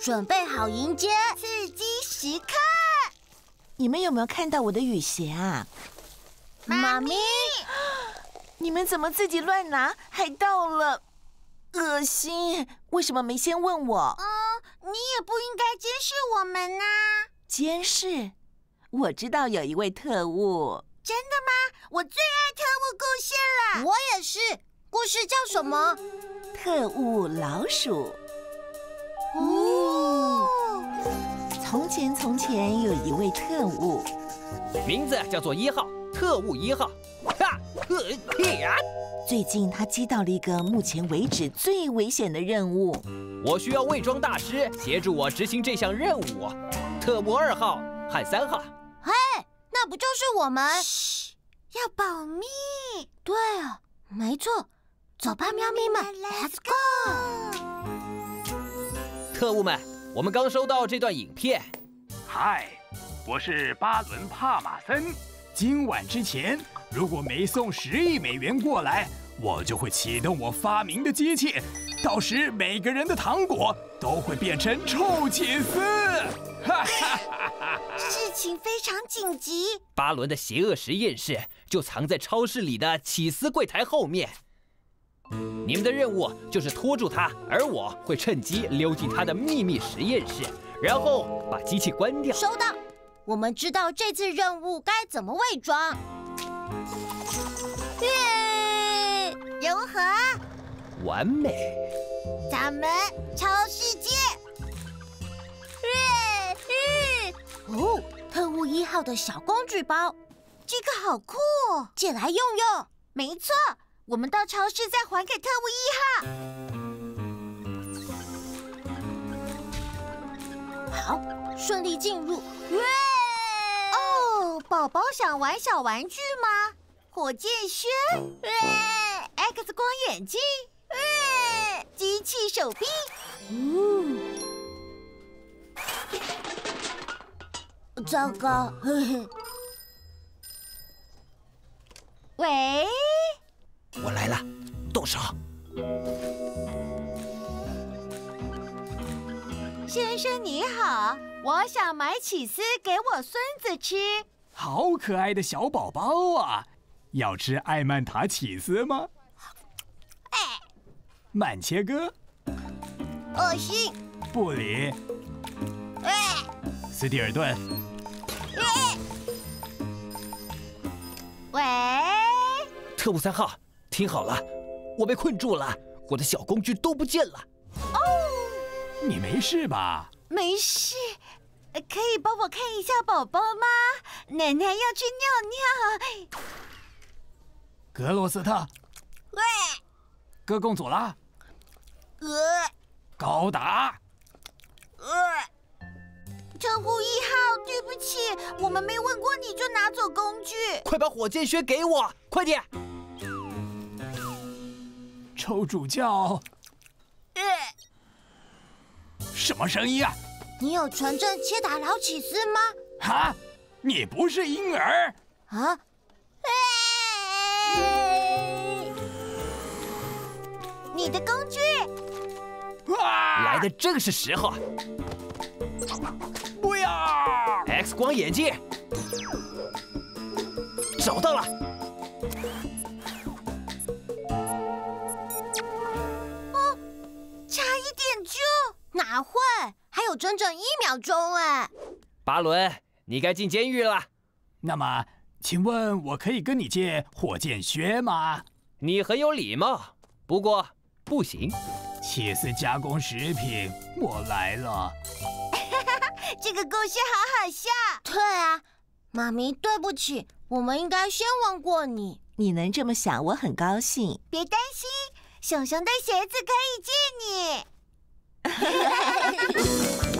准备好迎接刺激时刻。 你们有没有看到我的雨鞋啊？ 妈咪， 你们怎么自己乱拿，还倒了？恶心！为什么没先问我？ 你也不应该监视我们啊。 监视？我知道有一位特务。 真的吗？我最爱特务故事了。我也是。故事叫什么？ 特务老鼠。从前从前有一位特务， 名字叫做1号，特务1号。 最近他接到了一个目前为止最危险的任务。 我需要伪装大师协助我执行这项任务。特务2号和3号。 嘿，那不就是我们？嘘，要保密。对啊，没错。走吧，喵咪们 ，Let's go！ 特务们，我们刚收到这段影片。 嗨，我是巴伦·帕马森。今晚之前，如果没送10亿美元过来，我就会启动我发明的机器，到时每个人的糖果都会变成臭起司。 事情非常紧急。 巴伦的邪恶实验室就藏在超市里的起司柜台后面。你们的任务就是拖住他，而我会趁机溜进他的秘密实验室，然后把机器关掉。 收到，我们知道这次任务该怎么伪装。如何？ 完美。 咱们超世界。哦，特务1号的小工具包，这个好酷哦，借来用用。没错。我们到超市再还给特务1号。好，顺利进入。哦，宝宝想玩小玩具吗？火箭靴，X 光眼镜，机器手臂。糟糕，喂。 我来了，动手。 先生你好，我想买起司给我孙子吃。 好可爱的小宝宝啊！要吃艾曼塔起司吗？曼切哥， 恶心。 布里，斯蒂尔顿。 喂， 特务3号。听好了，我被困住了，我的小工具都不见了。 你没事吧？ 没事，可以帮我看一下宝宝吗？奶奶要去尿尿。 格洛斯特，戈贡佐拉，高达， 特务1号，对不起，我们没问过你就拿走工具。 快把火箭靴给我，快点！ 臭主教，什么声音啊？ 你有纯正切达劳起司吗？ 哈，你不是婴儿啊？你的工具来的正是时候。 不要 ！X 光眼镜，找到了。 差一点就……哪会？还有整整1秒钟哎！ 巴伦，你该进监狱了。 那么，请问我可以跟你借火箭靴吗？ 你很有礼貌，不过不行。 起司加工食品，我来了。 这个故事好好笑。对啊，妈咪，对不起，我们应该先问过你。 你能这么想，我很高兴。 别担心，熊熊的鞋子可以借你。